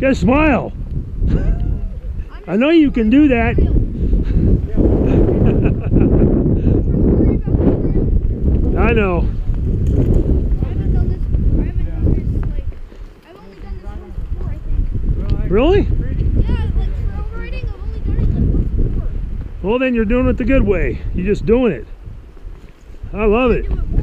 Just smile. I know you can do that. I know. Really? Yeah, like trail riding, I've only done it like once before. Well, then you're doing it the good way. You're just doing it. I love it.